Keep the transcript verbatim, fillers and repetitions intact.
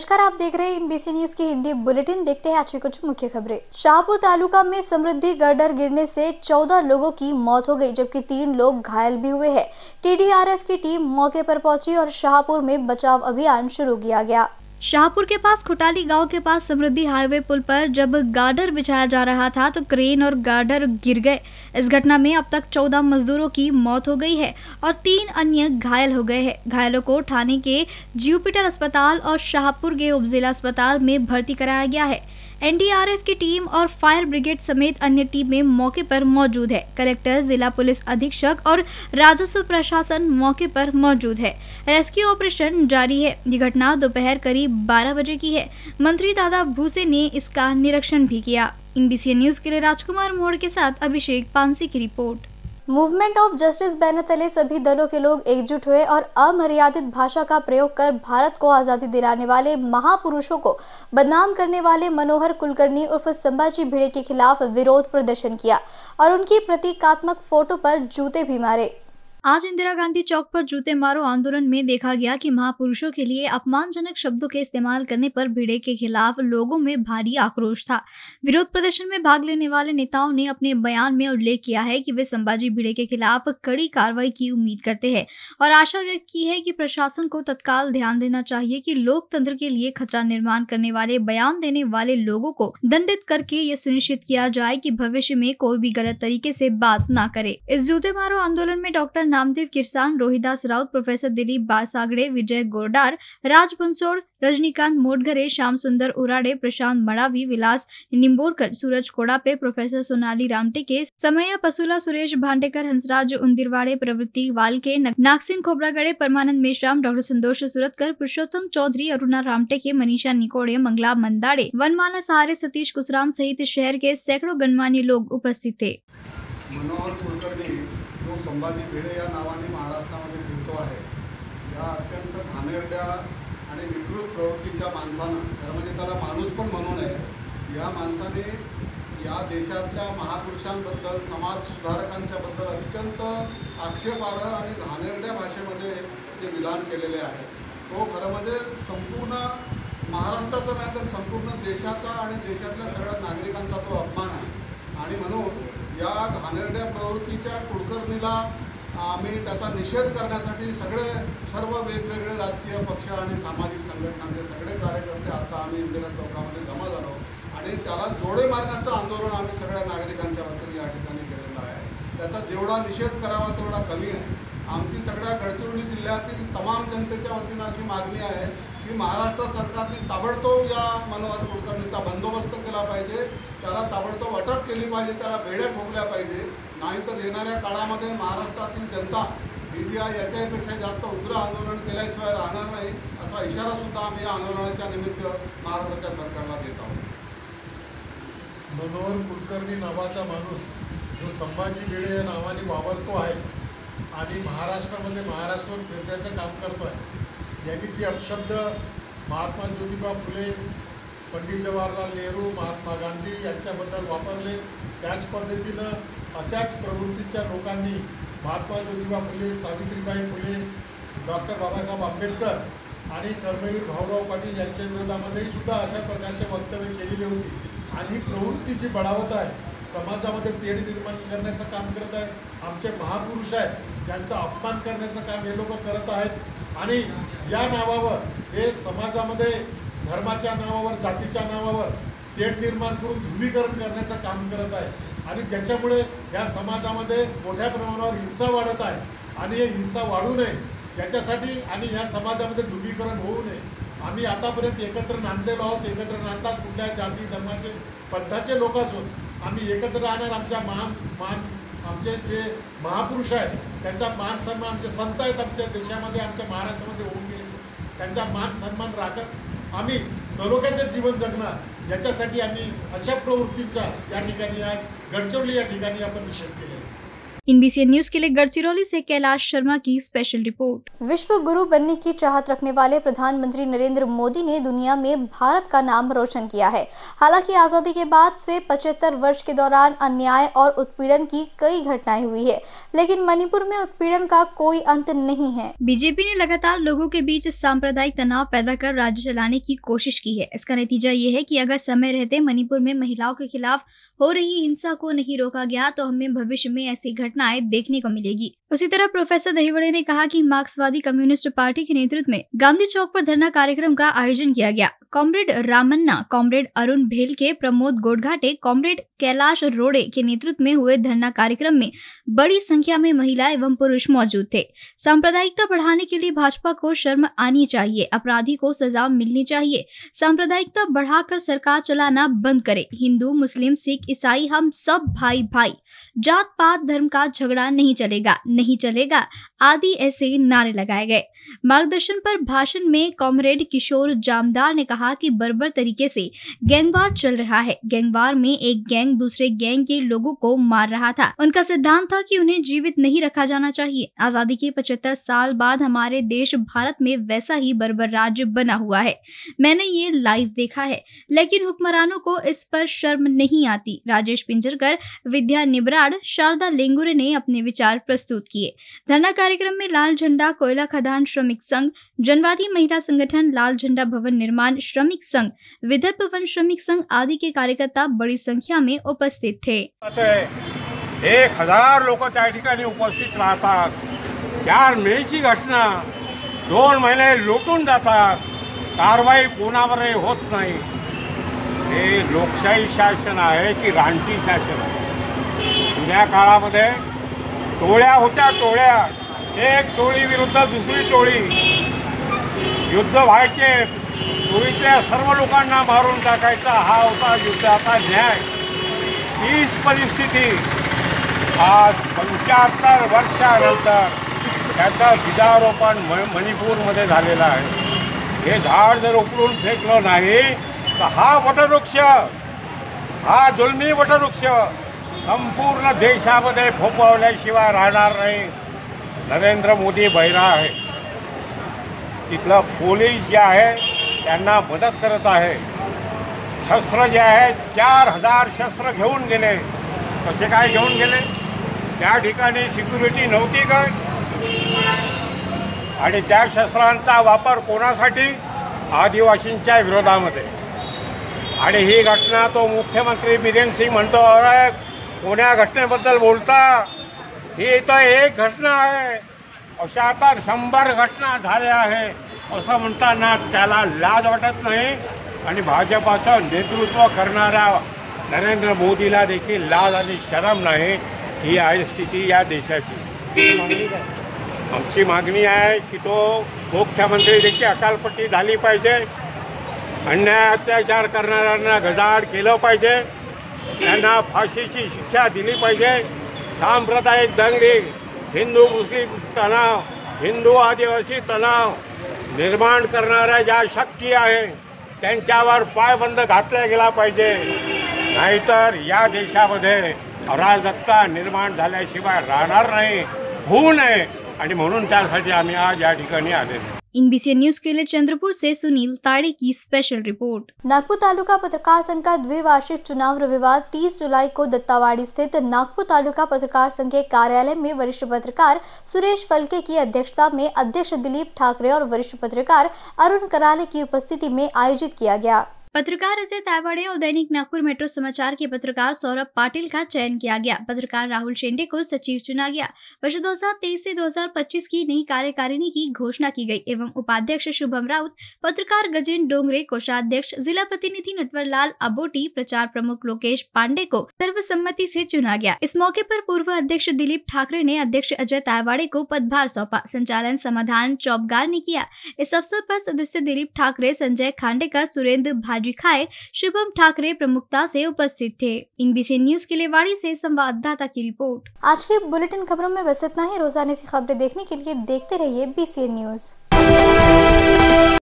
नमस्कार, आप देख रहे हैं एनबीसी न्यूज की हिंदी बुलेटिन। देखते हैं आज की कुछ मुख्य खबरें। शाहपुर तालुका में समृद्धि गर्डर गिरने से चौदह लोगों की मौत हो गई, जबकि तीन लोग घायल भी हुए हैं। टीडीआरएफ की टीम मौके पर पहुंची और शाहपुर में बचाव अभियान शुरू किया गया। शाहपुर के पास खुटाली गांव के पास समृद्धि हाईवे पुल पर जब गार्डर बिछाया जा रहा था तो क्रेन और गार्डर गिर गए। इस घटना में अब तक चौदह मजदूरों की मौत हो गई है और तीन अन्य घायल हो गए हैं। घायलों को ठाणे के ज्यूपिटर अस्पताल और शाहपुर के उपजिला अस्पताल में भर्ती कराया गया है। एनडीआरएफ की टीम और फायर ब्रिगेड समेत अन्य टीमें मौके पर मौजूद है। कलेक्टर, जिला पुलिस अधीक्षक और राजस्व प्रशासन मौके पर मौजूद है। रेस्क्यू ऑपरेशन जारी है। ये घटना दोपहर करीब बारह बजे की है। मंत्री दादा भूसे ने इसका निरीक्षण भी किया। एनबीसी न्यूज के लिए राजकुमार मोड़ के साथ अभिषेक पानसी की रिपोर्ट। मूवमेंट ऑफ जस्टिस बैनर तले सभी दलों के लोग एकजुट हुए और अमर्यादित भाषा का प्रयोग कर भारत को आजादी दिलाने वाले महापुरुषों को बदनाम करने वाले मनोहर कुलकर्णी उर्फ संभाजी भिड़े के खिलाफ विरोध प्रदर्शन किया और उनकी प्रतीकात्मक फोटो पर जूते भी मारे। आज इंदिरा गांधी चौक पर जूते मारो आंदोलन में देखा गया कि महापुरुषों के लिए अपमानजनक शब्दों के इस्तेमाल करने पर भिड़े के खिलाफ लोगों में भारी आक्रोश था। विरोध प्रदर्शन में भाग लेने वाले नेताओं ने अपने बयान में उल्लेख किया है कि वे संभाजी भिड़े के खिलाफ कड़ी कार्रवाई की उम्मीद करते हैं और आशा व्यक्त की है कि प्रशासन को तत्काल ध्यान देना चाहिए कि लोकतंत्र के लिए खतरा निर्माण करने वाले बयान देने वाले लोगों को दंडित करके ये सुनिश्चित किया जाए कि भविष्य में कोई भी गलत तरीके से बात न करे। इस जूते मारो आंदोलन में doctor Namdev Kirsan, Rohidas Raut, professor Dilip Barsagade, Vijay Gordar, Raj Bansod, Rajnikant Motghare, Shyam Sundar Urade, Prashant Madavi, Vilas Nimborkar, Suraj Kodape, professor Sonali Ramteke, Samaiya Pasula, Suresh Bhandekar, Hansraj Undirwade, Pravritti Walke, Nagsin Khobragade, Parmanand Meshram, doctor Santosh Suratkar, Purushottam Chaudhari, Aruna Ramteke, Manisha Nikode, Mangala Mandade, Vanmala Sahare, Satish कुसराम सहित शहर के सैकड़ों गणमान्य लोग उपस्थित थे। मनोहर कुलकर्णी जो संभाजी भिडे या नावाने महाराष्ट्रामध्ये फिरतो आहे, या अत्यंत घाणेरड्या आणि विकृत प्रवृत्तीच्या माणसानं, खरं म्हणजे त्याला माणूस पण म्हणू नये, या माणसाने या देशातल्या महापुरुषांबद्दल, समाज सुधारकांच्याबद्दल अत्यंत आक्षेपार्ह आणि घाणेरड्या भाषेमध्ये जे विधान केलेले आहे, तो खरं म्हणजे संपूर्ण महाराष्ट्राचा नाही तर संपूर्ण देशाचा आणि देशातल्या सगळ्या नागरिकांचा तो अपमान आहे। आणि म्हणून या घाणेरड्या प्रवृत्तीच्या कुलकर्णीला आम्ही त्याचा निषेध करण्यासाठी सगळे सर्व वेगवेगळे राजकीय पक्ष आणि सामाजिक संघटनांचे सगळे कार्यकर्ते आता आम्ही इंदिरा चौकामध्ये जमा झालो आणि त्याला जोडे मारण्याचं आंदोलन आम्ही सगळ्या नागरिकांच्या वतीने या ठिकाणी केलेलं आहे। त्याचा जेवढा निषेध करावा तेवढा कमी आहे। आमची सगळ्या गडचिरोली जिल्ह्यातील तमाम जनतेच्या वतीने अशी मागणी आहे की महाराष्ट्र सरकारने ताबडतोब या मनोहर कुलकर्णीचा बंदोबस्त केला पाहिजे, त्याला ताबडतोब अटक केली पाहिजे, त्याला बेड्या ठोकल्या पाहिजे, नाहीतर येणाऱ्या काळामध्ये महाराष्ट्रातील जनता ही याच्यापेक्षा जास्त उग्र आंदोलन केल्याशिवाय राहणार नाही, असा इशारा सुद्धा आम्ही या आंदोलनाच्या निमित्त महाराष्ट्राच्या सरकारला देत आहोत। मनोहर कुलकर्णी नावाचा माणूस जो संभाजी भिडे या नावाने वावरतो आहे आणि महाराष्ट्रामध्ये महाराष्ट्रावर फिरण्याचं काम करतो आहे, यांनी जी अपशब्द महात्मा ज्योतिबा फुले, पंडित जवाहरलाल नेहरू, महात्मा गांधी यांच्याबद्दल वापरले, त्याच पद्धतीनं अशाच प्रवृत्तीच्या लोकांनी महात्मा ज्योतिबा फुले, सावित्रीबाई फुले, डॉक्टर बाबासाहेब आंबेडकर आणि कर्मवीर भाऊराव पाटील यांच्या विरोधामध्येही सुद्धा अशा प्रकारचे वक्तव्य केलेली होती आणि ही प्रवृत्ती जी बळावत आहे, समाजामध्ये तेढ निर्माण करण्याचं काम करत आहे, आमचे महापुरुष आहेत त्यांचा अपमान करण्याचं काम हे लोक करत आहेत आणि या नावावर हे समाजामध्ये धर्माच्या नावावर, जातीच्या नावावर तेढ निर्माण करून ध्रुवीकरण करण्याचं काम करत आहे आणि त्याच्यामुळे या समाजामध्ये मोठ्या प्रमाणावर हिंसा वाढत आहे आणि हे हिंसा वाढू नये याच्यासाठी आणि या समाजामध्ये ध्रुवीकरण होऊ नये आम्ही आतापर्यंत एकत्र नांदलेलो आहोत। एकत्र नांदतात कुठल्या जाती धर्माचे पंथाचे लोक असून आम्ही एकत्र राहणार। आमच्या महान मान आमचे जे महापुरुष आहेत त्यांचा मान सन्मान, आमचे संत आहेत आमच्या देशामध्ये, आमच्या महाराष्ट्रामध्ये होऊन गेले, त्यांचा मान सन्मान राखत आम्ही सलोख्याचं जीवन जगणार, याच्यासाठी आम्ही अशा प्रवृत्तींचा या ठिकाणी आज गडचिरोली या ठिकाणी आपण निषेध केलेला आहे। इनबीसी न्यूज के लिए गढ़चिरौली से कैलाश शर्मा की स्पेशल रिपोर्ट। विश्व गुरु बनने की चाहत रखने वाले प्रधानमंत्री नरेंद्र मोदी ने दुनिया में भारत का नाम रोशन किया है। हालांकि आजादी के बाद से पचहत्तर वर्ष के दौरान अन्याय और उत्पीड़न की कई घटनाएं हुई है, लेकिन मणिपुर में उत्पीड़न का कोई अंत नहीं है। बीजेपी ने लगातार लोगों के बीच सांप्रदायिक तनाव पैदा कर राज्य चलाने की कोशिश की है। इसका नतीजा ये है कि अगर समय रहते मणिपुर में महिलाओं के खिलाफ हो रही हिंसा को नहीं रोका गया तो हमें भविष्य में ऐसी घटनाएं देखने को मिलेगी। उसी तरह प्रोफेसर दहिवड़े ने कहा कि मार्क्सवादी कम्युनिस्ट पार्टी के नेतृत्व में गांधी चौक पर धरना कार्यक्रम का आयोजन किया गया। Comrade Ramanna, comrade Arun Bhelke, Pramod Godghate, comrade Kailash Rode के नेतृत्व में हुए धरना कार्यक्रम में बड़ी संख्या में महिला एवं पुरुष मौजूद थे। सांप्रदायिकता बढ़ाने के लिए भाजपा को शर्म आनी चाहिए, अपराधी को सजा मिलनी चाहिए। सांप्रदायिकता बढ़ाकर सरकार चलाना बंद करे। हिंदू, मुस्लिम, सिख, ईसाई हम सब भाई भाई। जात पात धर्म का झगड़ा नहीं चलेगा, नहीं चलेगा आदि ऐसे नारे लगाए गए। मार्गदर्शन पर भाषण में कॉमरेड किशोर जामदार ने कहा कि बर्बर तरीके से गैंगवार चल रहा है। गैंगवार में एक गैंग दूसरे गैंग के लोगों को मार रहा था। उनका सिद्धांत था कि उन्हें जीवित नहीं रखा जाना चाहिए। आजादी के पचहत्तर साल बाद हमारे देश भारत में वैसा ही बर्बर राज्य बना हुआ है। मैंने ये लाइव देखा है, लेकिन हुक्मरानों को इस पर शर्म नहीं आती। राजेश पिंजरकर, विद्या निबराड़, शारदा लेंगुरे ने अपने विचार प्रस्तुत किए। धरना कार्यक्रम में लाल झंडा कोयला खदान श्रमिक संघ, जनवादी महिला संगठन लाल झंडा भवन निर्माण श्रमिक संघ, विदर्भ भवन श्रमिक संघ आदि के कार्यकर्ता बड़ी संख्या में उपस्थित थे। एक हजार लोक त्या ठिकाणी उपस्थित राहतात। चार मेची घटना, दोन महिने लुटून जातात, कारवाई कोणावरही होत नाही। हे लोकशाही शासन आहे की रानटी शासन आहे? जुन्या काळामध्ये टोळ्या होत्या, टोळ्या, एक टोळी विरुद्ध दुसरी टोळी, युद्ध व्हायचे, टोळीतल्या सर्व लोकांना मारून टाकायचा हा होता युद्धाचा न्याय। तीच परिस्थिती आज पंच्याहत्तर वर्षानंतर त्याचं बीजारोपण मणिपूरमध्ये झालेलं आहे। हे झाड जर उकळून फेकलं नाही तर हा वटवृक्ष, हा जुलमी वटवृक्ष संपूर्ण देशामध्ये फोफावल्याशिवाय राहणार नाही। नरेंद्र मोदी बहिरा आहे, तिथलं पोलीस जे आहे त्यांना मदत करत आहे। शस्त्र जे आहे चार हजार शस्त्र घेऊन गेले। कसे काय घेऊन गेले? त्या ठिकाणी सिक्युरिटी नव्हती काय? आणि त्या शस्त्रांचा वापर कोणासाठी? आदिवासींच्या विरोधामध्ये। आणि ही घटना तो मुख्यमंत्री बिरेन सिंग म्हणतो, अरे कोण्या घटनेबद्दल बोलता? ही तर एक घटना आहे, अशा तर शंभर घटना झाल्या आहे असं म्हणताना त्याला लाज वाटत नाही। आणि भाजपाचं नेतृत्व करणाऱ्या नरेंद्र मोदीला देखील लाज आणि शरम नाही। ही आहे स्थिती या देशाची। आमची मागणी आहे की तो मुख्यमंत्री देखील अकालपट्टी झाली पाहिजे। अन्याय अत्याचार करणाऱ्यांना गजाआड केलं पाहिजे, त्यांना फाशीची शिक्षा दिली पाहिजे। सांप्रदायिक दंगली, हिंदू मुस्लिम तणाव, हिंदू आदिवासी तणाव निर्माण करणाऱ्या ज्या शक्ती आहे त्यांच्यावर पायबंद घातला गेला पाहिजे। नाहीतर या देशामध्ये अराजकता निर्माण झाल्याशिवाय राहणार नाही, होऊ नये। आणि म्हणून त्यासाठी आम्ही आज या ठिकाणी आलेलो। इनबीसी न्यूज के लिए चंद्रपुर से सुनील ताड़े की स्पेशल रिपोर्ट। नागपुर तालुका पत्रकार संघ का द्विवार्षिक चुनाव रविवार तीस जुलाई को दत्तावाड़ी स्थित नागपुर तालुका पत्रकार संघ के कार्यालय में वरिष्ठ पत्रकार सुरेश फलके की अध्यक्षता में अध्यक्ष दिलीप ठाकरे और वरिष्ठ पत्रकार अरुण कराले की उपस्थिति में आयोजित किया गया। पत्रकार अजय तायवाड़े और दैनिक नागपुर मेट्रो समाचार के पत्रकार सौरभ पाटिल का चयन किया गया। पत्रकार राहुल शेंडे को सचिव चुना गया। वर्ष दो हज़ार तेईस से दो हज़ार पच्चीस की नई कार्यकारिणी की घोषणा की गई एवं उपाध्यक्ष शुभम राउत, पत्रकार गजेंद्र डोंगरे, कोषाध्यक्ष जिला प्रतिनिधि नटवरलाल अबोटी, प्रचार प्रमुख लोकेश पांडे को सर्वसम्मति से चुना गया। इस मौके पर पूर्व अध्यक्ष दिलीप ठाकरे ने अध्यक्ष अजय तायवाड़े को पदभार सौंपा। संचालन समाधान चौबगार ने किया। इस अवसर पर सदस्य दिलीप ठाकरे, संजय खांडेकर, सुरेंद्र भाजी खाए, शुभम ठाकरे प्रमुखता से उपस्थित थे। इनबीसी न्यूज के लिए वाड़ी से संवाददाता की रिपोर्ट। आज के बुलेटिन खबरों में बस इतना ही। रोजाना सी खबरें देखने के लिए देखते रहिए बीसीएन न्यूज।